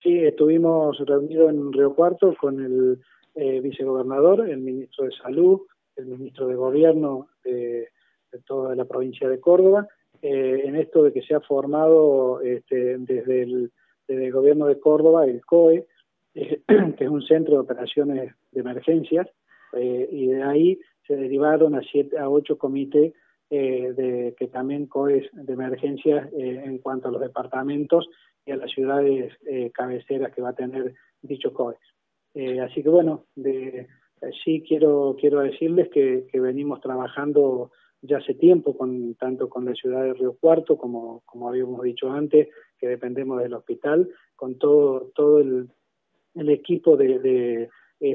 Sí, estuvimos reunidos en Río Cuarto con el vicegobernador, el ministro de Salud, el ministro de Gobierno de toda la provincia de Córdoba, en esto de que se ha formado desde el gobierno de Córdoba el COE, que es un centro de operaciones de emergencias, y de ahí se derivaron a 8 comités que también COEs de emergencias en cuanto a los departamentos y a las ciudades cabeceras que va a tener dicho COE. Así que bueno, sí quiero decirles que venimos trabajando ya hace tiempo, tanto con la ciudad de Río Cuarto, como habíamos dicho antes, que dependemos del hospital, con todo el equipo de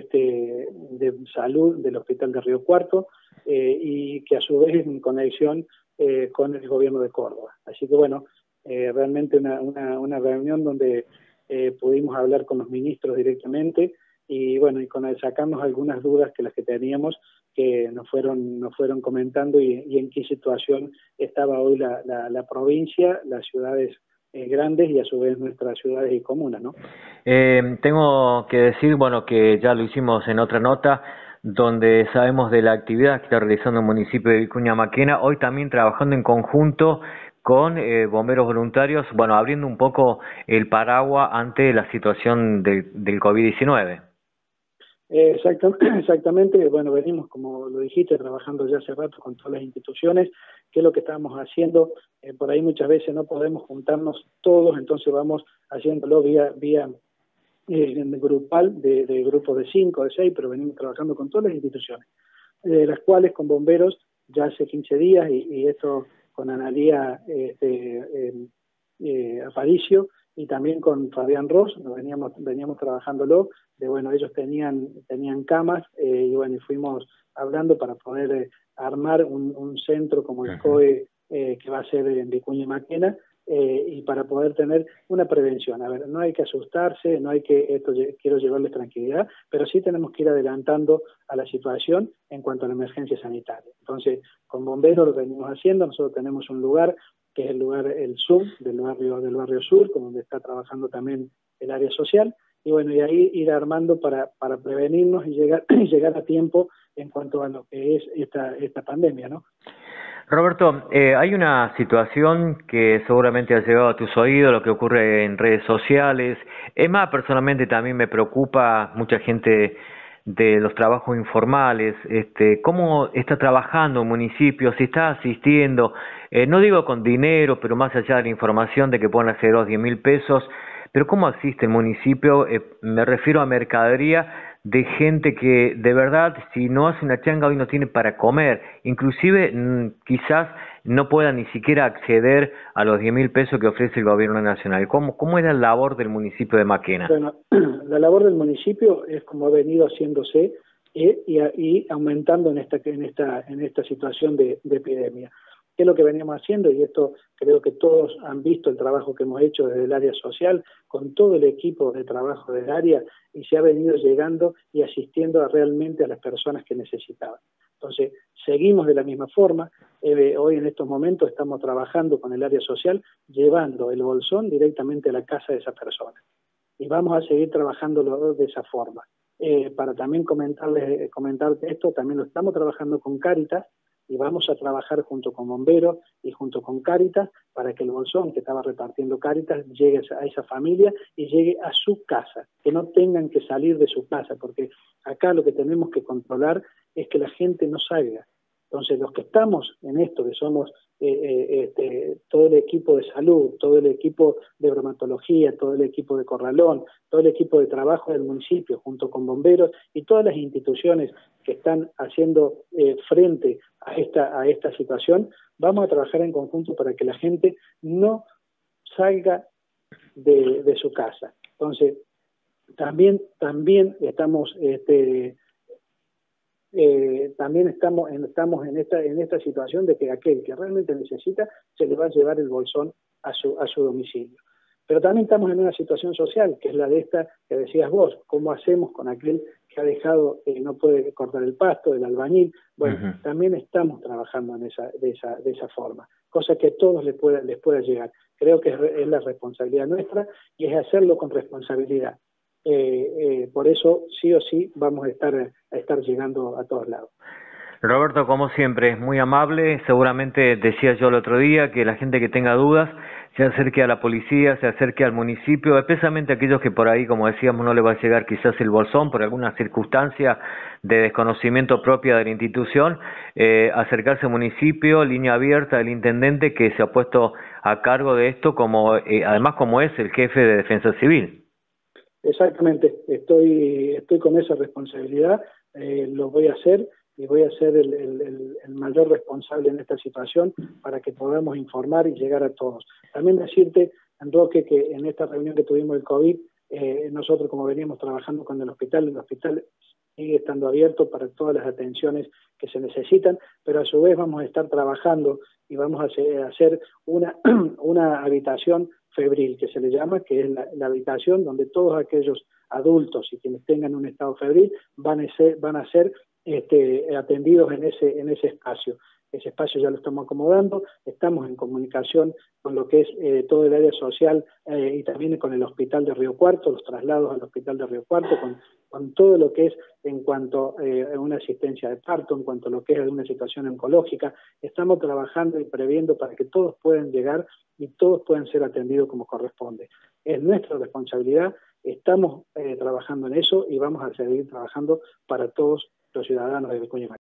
salud del hospital de Río Cuarto, y que a su vez en conexión con el gobierno de Córdoba. Así que bueno, realmente una reunión donde pudimos hablar con los ministros directamente y bueno, y sacarnos algunas dudas que las que teníamos, que nos fueron comentando y en qué situación estaba hoy la provincia, las ciudades grandes y a su vez nuestras ciudades y comunas, ¿no? Tengo que decir, bueno, que ya lo hicimos en otra nota, donde sabemos de la actividad que está realizando el municipio de Vicuña Maquena, hoy también trabajando en conjunto con bomberos voluntarios, bueno, abriendo un poco el paraguas ante la situación del COVID-19. Exactamente, bueno, venimos, como lo dijiste, trabajando ya hace rato con todas las instituciones, que es lo que estamos haciendo. Por ahí muchas veces no podemos juntarnos todos, entonces vamos haciéndolo vía grupal, de grupos de 5, de 6, pero venimos trabajando con todas las instituciones, las cuales con bomberos ya hace 15 días, y esto con Analía Aparicio, y también con Fabián Ross, veníamos trabajándolo, bueno, ellos tenían camas, y bueno, y fuimos hablando para poder armar un centro como el COE, que va a ser en Vicuña y Maquena, y para poder tener una prevención. A ver, no hay que asustarse, no hay que, quiero llevarles tranquilidad, pero sí tenemos que ir adelantando a la situación en cuanto a la emergencia sanitaria. Entonces, con bomberos lo venimos haciendo, nosotros tenemos un lugar que es el sur del barrio sur, con donde está trabajando también el área social, y bueno, y ahí ir armando para prevenirnos y llegar a tiempo en cuanto a lo que es esta pandemia, ¿no? Roberto, hay una situación que seguramente ha llegado a tus oídos, lo que ocurre en redes sociales. Es más, personalmente también me preocupa mucha gente de los trabajos informales, cómo está trabajando un municipio, si está asistiendo, no digo con dinero, pero más allá de la información de que pueden hacer 10.000 pesos, pero cómo asiste el municipio, me refiero a mercadería de gente que de verdad, si no hace una changa hoy no tiene para comer, inclusive quizás no pueda ni siquiera acceder a los 10.000 pesos que ofrece el gobierno nacional. ¿Cómo es la labor del municipio de Maquena? Bueno, la labor del municipio es como ha venido haciéndose, y aumentando en esta situación de epidemia. ¿Qué es lo que veníamos haciendo? Y esto creo que todos han visto el trabajo que hemos hecho desde el área social, con todo el equipo de trabajo del área, y se ha venido llegando y asistiendo realmente a las personas que necesitaban. Entonces, seguimos de la misma forma. Hoy en estos momentos estamos trabajando con el área social, llevando el bolsón directamente a la casa de esa persona. Y vamos a seguir trabajándolo de esa forma. Para también comentarte esto, también lo estamos trabajando con Cáritas, y vamos a trabajar junto con bomberos y junto con Cáritas para que el bolsón que estaba repartiendo Cáritas llegue a esa familia y llegue a su casa, que no tengan que salir de su casa, porque acá lo que tenemos que controlar es que la gente no salga. Entonces, los que estamos en esto, que somos todo el equipo de salud, todo el equipo de bromatología, todo el equipo de corralón, todo el equipo de trabajo del municipio, junto con bomberos y todas las instituciones que están haciendo frente a esta situación, vamos a trabajar en conjunto para que la gente no salga de su casa. Entonces, también estamos estamos en esta situación de que aquel que realmente necesita se le va a llevar el bolsón a su domicilio. Pero también estamos en una situación social, que es la de esta que decías vos, ¿cómo hacemos con aquel que ha dejado, no puede cortar el pasto, el albañil? Bueno, también estamos trabajando de esa forma, cosa que a todos les pueda llegar. Creo que es la responsabilidad nuestra y es hacerlo con responsabilidad. Por eso, sí o sí, vamos a estar llegando a todos lados. Roberto, como siempre, muy amable. Seguramente decía yo el otro día que la gente que tenga dudas se acerque a la policía, se acerque al municipio, especialmente aquellos que por ahí, como decíamos, no le va a llegar quizás el bolsón por alguna circunstancia de desconocimiento propia de la institución, acercarse al municipio, línea abierta del intendente que se ha puesto a cargo de esto, como además como es el jefe de Defensa Civil. Exactamente, estoy con esa responsabilidad, lo voy a hacer y voy a ser el mayor responsable en esta situación para que podamos informar y llegar a todos. También decirte, Roque, que en esta reunión que tuvimos del COVID, nosotros como veníamos trabajando con el hospital sigue estando abierto para todas las atenciones que se necesitan, pero a su vez vamos a estar trabajando y vamos a hacer una habitación febril, que se le llama, que es la habitación donde todos aquellos adultos y quienes tengan un estado febril van a ser atendidos en ese espacio. Ese espacio ya lo estamos acomodando, estamos en comunicación con lo que es todo el área social y también con el hospital de Río Cuarto, los traslados al hospital de Río Cuarto, con todo lo que es en cuanto a una asistencia de parto, en cuanto a lo que es una situación oncológica. Estamos trabajando y previendo para que todos puedan llegar y todos puedan ser atendidos como corresponde. Es nuestra responsabilidad, estamos trabajando en eso y vamos a seguir trabajando para todos los ciudadanos de Vicuña Maquena.